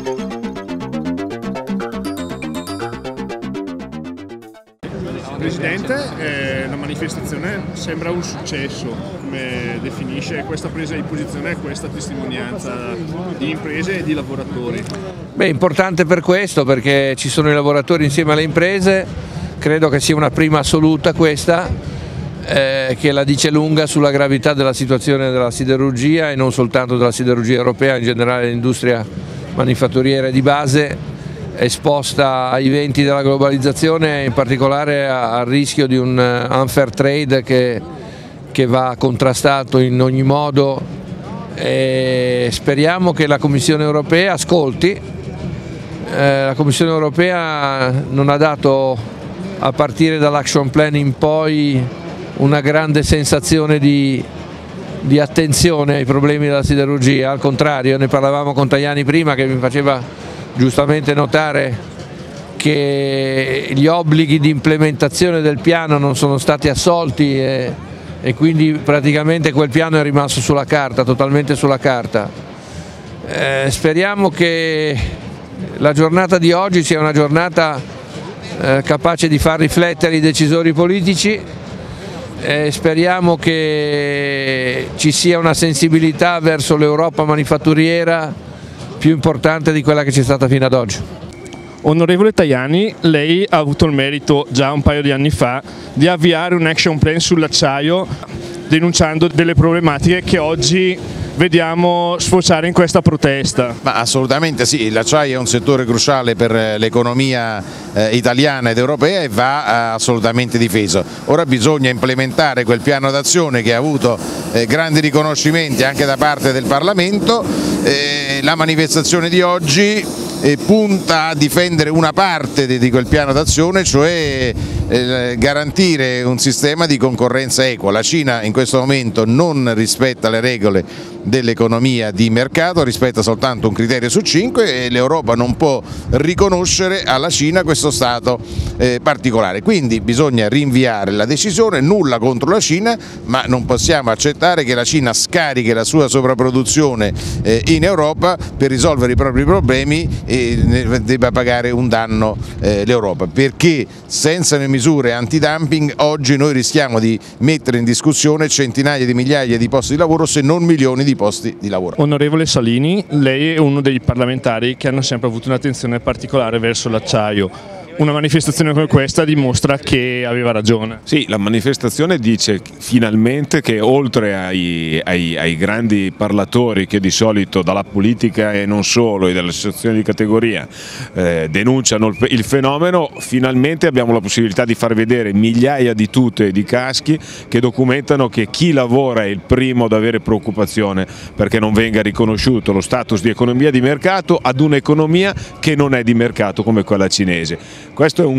Presidente, la manifestazione sembra un successo. Come definisce questa presa di posizione e questa testimonianza di imprese e di lavoratori? Beh, importante per questo, perché ci sono i lavoratori insieme alle imprese. Credo che sia una prima assoluta questa, che la dice lunga sulla gravità della situazione della siderurgia, e non soltanto della siderurgia europea, in generale l'industria manifatturiera di base, esposta ai venti della globalizzazione, in particolare al rischio di un unfair trade che va contrastato in ogni modo, e speriamo che la Commissione europea ascolti. La Commissione europea non ha dato, a partire dall'action plan in poi, una grande sensazione di attenzione ai problemi della siderurgia, al contrario. Ne parlavamo con Tajani prima, che mi faceva giustamente notare che gli obblighi di implementazione del piano non sono stati assolti e quindi praticamente quel piano è rimasto sulla carta, totalmente sulla carta. Speriamo che la giornata di oggi sia una giornata capace di far riflettere i decisori politici. Speriamo che ci sia una sensibilità verso l'Europa manifatturiera più importante di quella che c'è stata fino ad oggi. Onorevole Tajani, lei ha avuto il merito già un paio di anni fa di avviare un action plan sull'acciaio, denunciando delle problematiche che oggi vediamo sfociare in questa protesta. Ma assolutamente sì, l'acciaio è un settore cruciale per l'economia italiana ed europea e va assolutamente difeso. Ora bisogna implementare quel piano d'azione che ha avuto grandi riconoscimenti anche da parte del Parlamento. La manifestazione di oggi punta a difendere una parte di quel piano d'azione, cioè garantire un sistema di concorrenza equa. La Cina in questo momento non rispetta le regole dell'economia di mercato, rispetta soltanto un criterio su 5 e l'Europa non può riconoscere alla Cina questo stato particolare. Quindi bisogna rinviare la decisione, nulla contro la Cina, ma non possiamo accettare che la Cina scarichi la sua sovrapproduzione in Europa per risolvere i propri problemi e debba pagare un danno l'Europa, perché senza le misure antidumping oggi noi rischiamo di mettere in discussione centinaia di migliaia di posti di lavoro, se non milioni di posti di lavoro. Onorevole Salini, lei è uno dei parlamentari che hanno sempre avuto un'attenzione particolare verso l'acciaio. Una manifestazione come questa dimostra che aveva ragione. Sì, la manifestazione dice finalmente che oltre ai grandi parlatori che di solito dalla politica e non solo e dalle associazioni di categoria denunciano il fenomeno, finalmente abbiamo la possibilità di far vedere migliaia di tute e di caschi che documentano che chi lavora è il primo ad avere preoccupazione perché non venga riconosciuto lo status di economia di mercato ad un'economia che non è di mercato come quella cinese. Questo è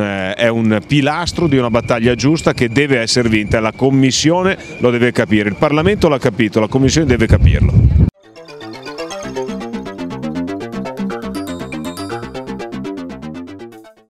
un pilastro di una battaglia giusta che deve essere vinta, la Commissione lo deve capire, il Parlamento l'ha capito, la Commissione deve capirlo.